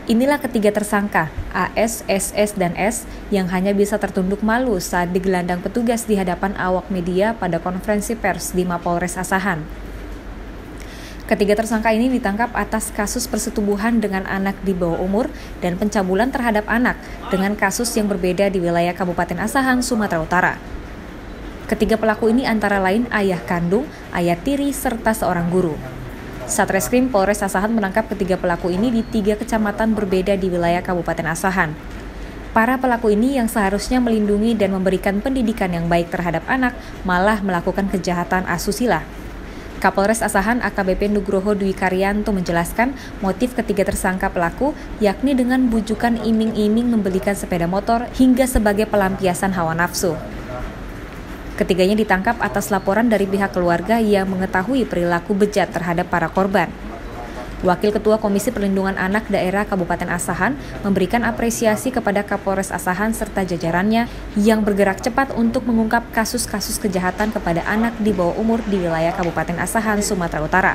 Inilah ketiga tersangka, AS, SS, dan S, yang hanya bisa tertunduk malu saat digelandang petugas di hadapan awak media pada konferensi pers di Mapolres Asahan. Ketiga tersangka ini ditangkap atas kasus persetubuhan dengan anak di bawah umur dan pencabulan terhadap anak dengan kasus yang berbeda di wilayah Kabupaten Asahan, Sumatera Utara. Ketiga pelaku ini antara lain ayah kandung, ayah tiri, serta seorang guru. Satreskrim Polres Asahan menangkap ketiga pelaku ini di 3 kecamatan berbeda di wilayah Kabupaten Asahan. Para pelaku ini yang seharusnya melindungi dan memberikan pendidikan yang baik terhadap anak malah melakukan kejahatan asusila. Kapolres Asahan AKBP Nugroho Dwi Karyanto menjelaskan motif ketiga tersangka pelaku yakni dengan bujukan iming-iming membelikan sepeda motor hingga sebagai pelampiasan hawa nafsu. Ketiganya ditangkap atas laporan dari pihak keluarga yang mengetahui perilaku bejat terhadap para korban. Wakil Ketua Komisi Perlindungan Anak Daerah Kabupaten Asahan memberikan apresiasi kepada Kapolres Asahan serta jajarannya yang bergerak cepat untuk mengungkap kasus-kasus kejahatan kepada anak di bawah umur di wilayah Kabupaten Asahan, Sumatera Utara.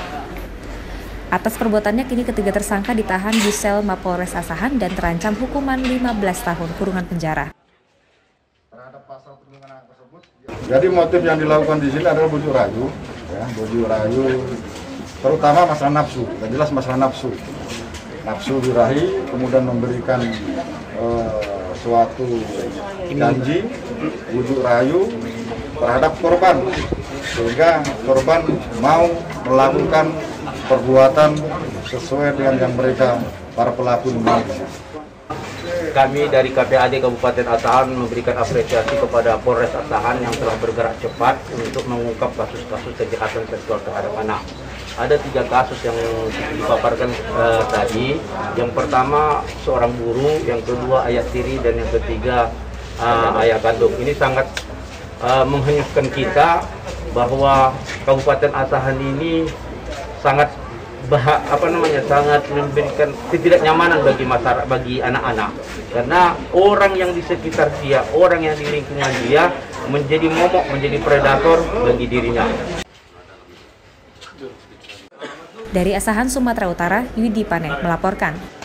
Atas perbuatannya kini ketiga tersangka ditahan di sel Mapolres Asahan dan terancam hukuman 15 tahun kurungan penjara. Jadi motif yang dilakukan di sini adalah bujuk rayu, terutama masalah nafsu. Dan jelas masalah nafsu birahi, kemudian memberikan suatu janji bujuk rayu terhadap korban, sehingga korban mau melakukan perbuatan sesuai dengan yang mereka para pelaku mau. Kami dari KPAD Kabupaten Asahan memberikan apresiasi kepada Polres Asahan yang telah bergerak cepat untuk mengungkap kasus-kasus kejahatan seksual terhadap anak. Ada 3 kasus yang dipaparkan tadi. Yang pertama seorang guru, yang kedua ayah tiri, dan yang ketiga ayah kandung. Ini sangat menghanyutkan kita bahwa Kabupaten Asahan ini sangat sangat memberikan ketidaknyamanan bagi masyarakat, bagi anak-anak, karena orang yang di sekitar dia, orang yang di lingkungan dia menjadi momok, menjadi predator bagi dirinya. Dari Asahan, Sumatera Utara, Yudi Paneh melaporkan.